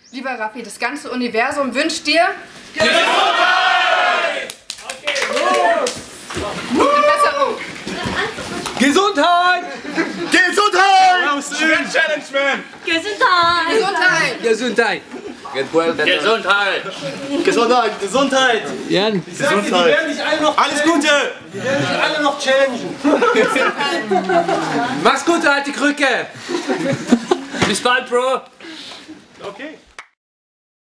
Lieber Raffi, das ganze Universum wünscht dir Gesundheit! Okay. Gute Besserung. Gesundheit! Gesundheit! Strength Challenge, man! Gesundheit! Gesundheit! Gesundheit! Gesundheit! Gesundheit, Gesundheit! Jan! Die werden nicht alle noch Alles Gute! Die werden nicht alle noch challengen. Mach's gut, alte Krücke! Bis bald, Bro! Okay.